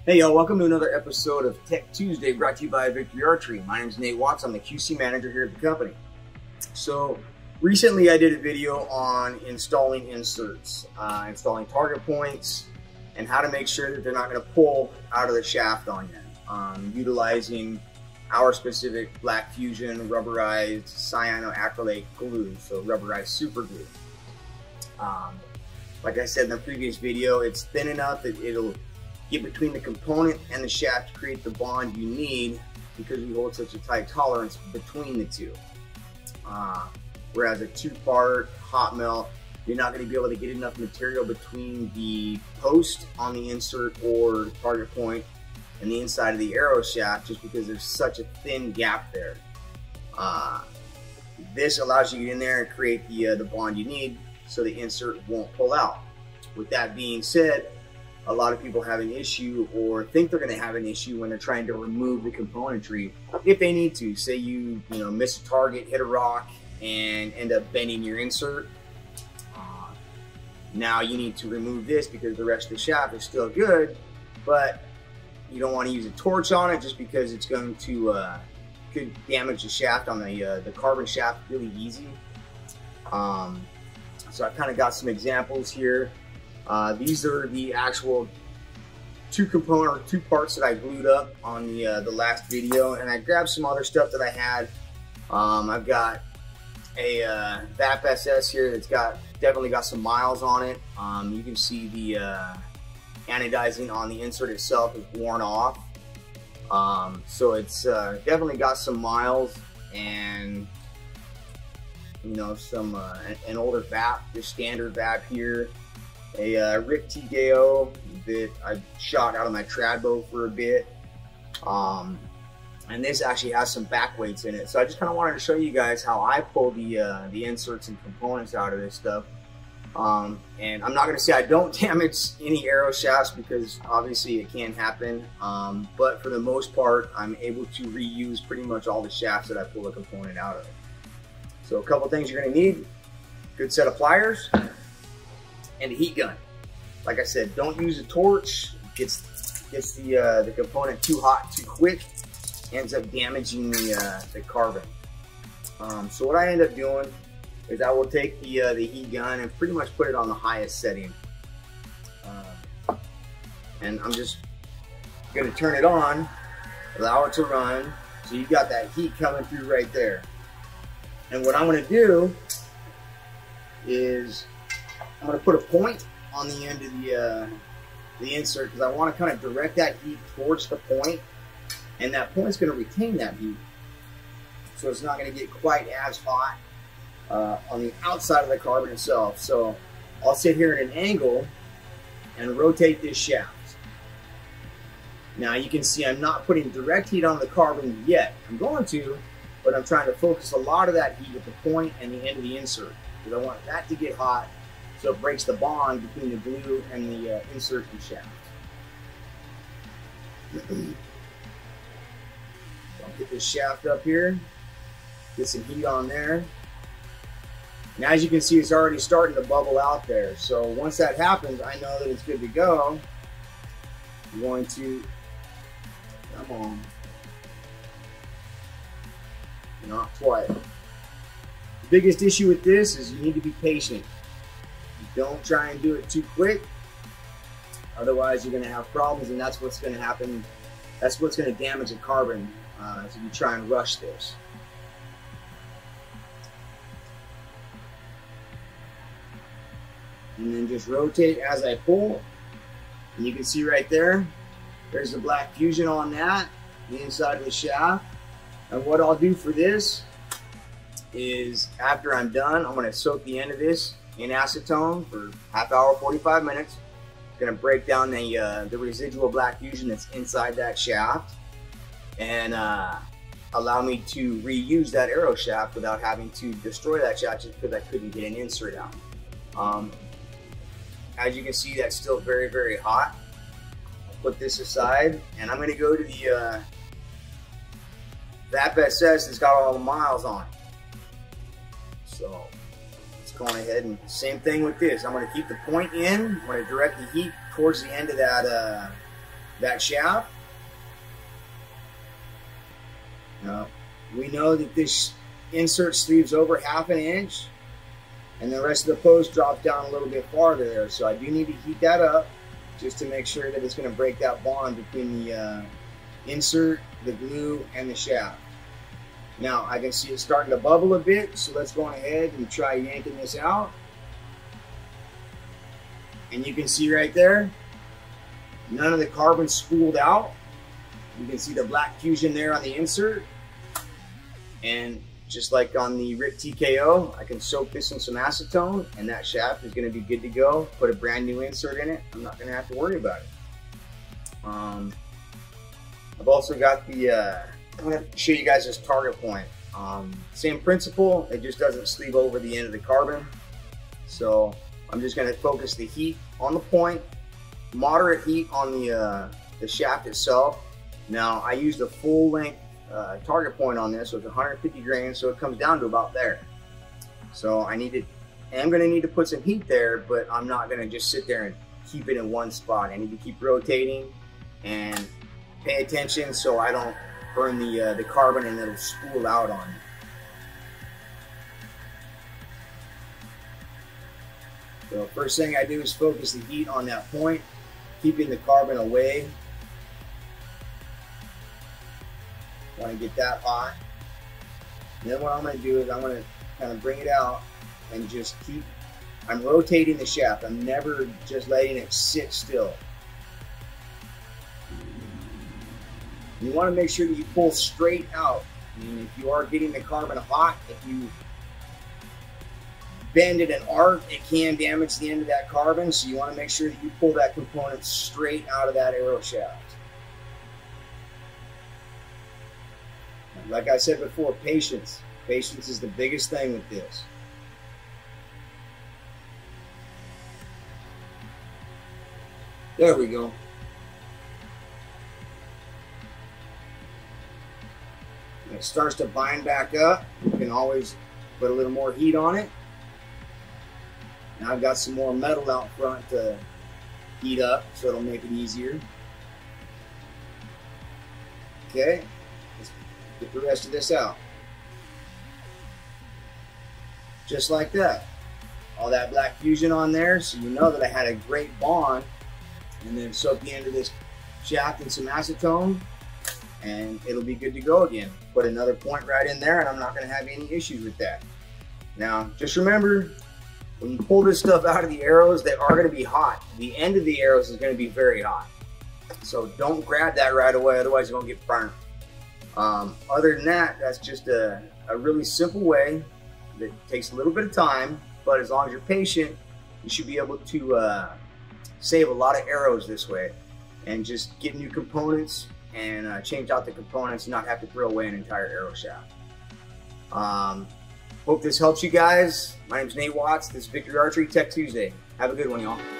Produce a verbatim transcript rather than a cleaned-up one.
Hey y'all, welcome to another episode of Tech Tuesday brought to you by Victory Archery. My name is Nate Watts, I'm the Q C manager here at the company. So recently I did a video on installing inserts, uh, installing target points, and how to make sure that they're not going to pull out of the shaft on you, um, utilizing our specific Black Fusion rubberized cyanoacrylate glue, so rubberized super glue. Um, like I said in the previous video, it's thin enough that it'll get between the component and the shaft to create the bond you need because we hold such a tight tolerance between the two. Uh, whereas a two-part hot melt, you're not going to be able to get enough material between the post on the insert or target point and the inside of the arrow shaft just because there's such a thin gap there. Uh, this allows you to get in there and create the, uh, the bond you need so the insert won't pull out. With that being said, a lot of people have an issue or think they're going to have an issue when they're trying to remove the componentry if they need to. Say you you know miss a target, hit a rock, and end up bending your insert. Uh, now you need to remove this because the rest of the shaft is still good, but you don't want to use a torch on it just because it's going to uh, could damage the shaft on the uh, the carbon shaft really easy. Um, so I kind of got some examples here. Uh, these are the actual two component or two parts that I glued up on the uh, the last video, and I grabbed some other stuff that I had. Um, I've got a uh, V A P S S here that's got definitely got some miles on it. Um, you can see the uh, anodizing on the insert itself is worn off, um, so it's uh, definitely got some miles and you know some uh, an older V A P, just standard V A P here. A uh, Rick T K O that I shot out of my trad bow for a bit, um, and this actually has some back weights in it. So I just kind of wanted to show you guys how I pull the uh, the inserts and components out of this stuff. Um, and I'm not going to say I don't damage any arrow shafts because obviously it can happen, um, but for the most part I'm able to reuse pretty much all the shafts that I pull a component out of. So a couple things you're going to need: good set of pliers and a heat gun. Like I said, don't use a torch. It gets gets the uh, the component too hot too quick, ends up damaging the uh, the carbon. Um, so what I end up doing is I will take the uh, the heat gun and pretty much put it on the highest setting, uh, and I'm just gonna turn it on, allow it to run. So you got that heat coming through right there. And what I'm gonna do is I'm going to put a point on the end of the, uh, the insert because I want to kind of direct that heat towards the point, and that point's going to retain that heat. So it's not going to get quite as hot uh, on the outside of the carbon itself. So I'll sit here at an angle and rotate this shaft. Now you can see I'm not putting direct heat on the carbon yet. I'm going to, but I'm trying to focus a lot of that heat at the point and the end of the insert because I want that to get hot, so it breaks the bond between the glue and the uh, insert and shaft. I'll get this shaft up here, get some heat on there. And as you can see, it's already starting to bubble out there. So once that happens, I know that it's good to go. I'm going to, come on, not quite. The biggest issue with this is you need to be patient. Don't try and do it too quick, otherwise you're going to have problems, and that's what's going to happen. That's what's going to damage the carbon uh, if you try and rush this. And then just rotate as I pull, and you can see right there, there's the Black Fusion on that, the inside of the shaft. And what I'll do for this is after I'm done, I'm going to soak the end of this in acetone for half hour, forty-five minutes. Going to break down the uh, the residual Black Fusion that's inside that shaft, and uh, allow me to reuse that arrow shaft without having to destroy that shaft just because I couldn't get an insert out. Um, as you can see, that's still very, very hot. I'll put this aside, and I'm going to go to the uh, V A P S S that's got all the miles on it. So going ahead and same thing with this. I'm going to keep the point in. I'm going to direct the heat towards the end of that uh, that shaft. Now, we know that this insert sleeves over half an inch, and the rest of the post drops down a little bit farther there. So I do need to heat that up just to make sure that it's going to break that bond between the uh, insert, the glue, and the shaft. Now I can see it starting to bubble a bit, so let's go on ahead and try yanking this out. And you can see right there, none of the carbon spooled out. You can see the black fusion there on the insert. And just like on the R I P T K O, I can soak this in some acetone and that shaft is going to be good to go. Put a brand new insert in it. I'm not going to have to worry about it. Um, I've also got the, uh, I'm going to show you guys this target point. Um, same principle, it just doesn't sleeve over the end of the carbon. So I'm just going to focus the heat on the point, moderate heat on the, uh, the shaft itself. Now I used a full length uh, target point on this, so it's one hundred fifty grains, so it comes down to about there. So I need to, I'm going to need to put some heat there, but I'm not going to just sit there and keep it in one spot. I need to keep rotating and pay attention so I don't burn the, uh, the carbon and it'll spool out on me. So first thing I do is focus the heat on that point, keeping the carbon away. Want to get that hot. And then what I'm going to do is I'm going to kind of bring it out and just keep, I'm rotating the shaft. I'm never just letting it sit still. You want to make sure that you pull straight out. I mean, if you are getting the carbon hot, if you bend it and arc, it can damage the end of that carbon. So you want to make sure that you pull that component straight out of that aero shaft. Like I said before, patience. Patience is the biggest thing with this. There we go. When it starts to bind back up, you can always put a little more heat on it. Now I've got some more metal out front to heat up, so it'll make it easier. Okay. Get the rest of this out. Just like that. All that black fusion on there, so you know that I had a great bond. And then soak the end of this shaft in some acetone, and it'll be good to go again. Put another point right in there, and I'm not going to have any issues with that. Now, just remember, when you pull this stuff out of the arrows, they are going to be hot. The end of the arrows is going to be very hot. So don't grab that right away, otherwise you're going to get burnt. Um, other than that, that's just a, a really simple way that takes a little bit of time, but as long as you're patient, you should be able to uh, save a lot of arrows this way and just get new components and uh, change out the components and not have to throw away an entire arrow shaft. Um, hope this helps you guys. My name is Nate Watts. This is Victory Archery Tech Tuesday. Have a good one, y'all.